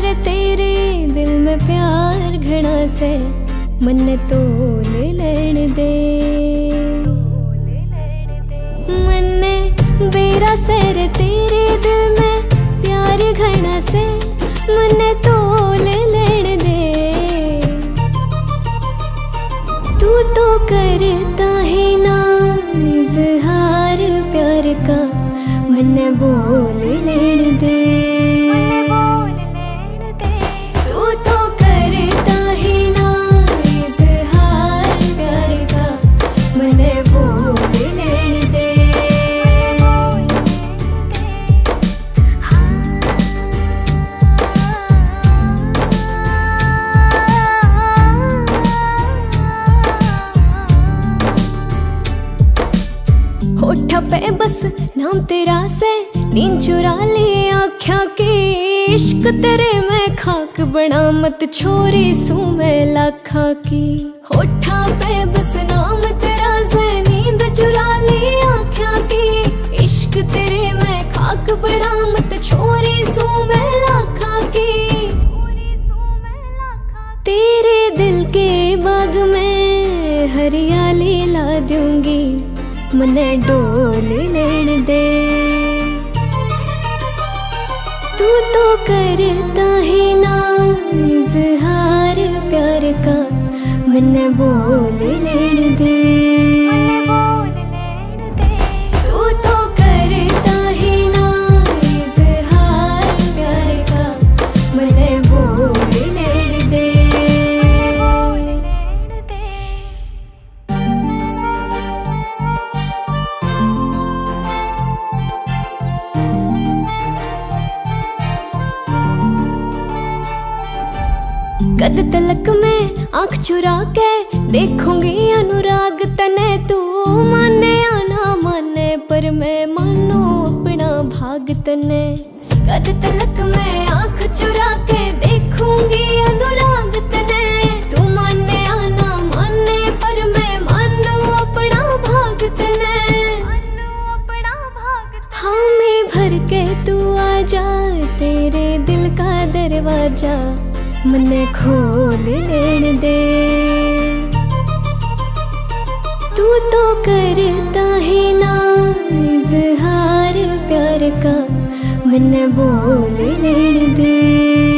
रे तेरे दिल में प्यार घना से मन तोल लेने दे। मन्ने बेरा से रे तेरे दिल में प्यार घना से मन तोल लेने दे। तू तो करता है ना इजहार प्यार का मन बोल लेने दे। तू तो करता है ना इजहार प्यार का मन बोल लेने दे। होठा पे बस नाम तेरा से नींद चुरा ली आँखा की। इश्क तेरे मैं खाक बना मत छोरी सू मैं लाखा की। होठा पे बस नाम तेरा से नींद चुरा ली आँखा की। इश्क तेरे मैं खाक बना मत छोरी सू मैं लाखा की। तेरे दिल के बाग में हरियाली ला दूंगी मने डोल लेने दे। तू तो करता है ना इजहार प्यार का मन बोल लेने दे। तू तो करता है ना इजहार प्यार का मन बोल लेने दे। कद तलक में आँख चुरा के देखूंगी अनुराग तने। तू माने या ना माने पर मैं मानू अपना भाग तने। कद तलक में आँख चुरा के देखूंगी अनुराग तने। तू माने या ना माने पर मैं मानू अपना भाग तने। हामी भर के तू आजा तेरे दिल का दरवाजा मने खोल लेने दे। तू तो करता है ना इजहार प्यार का मन बोल लेने दे।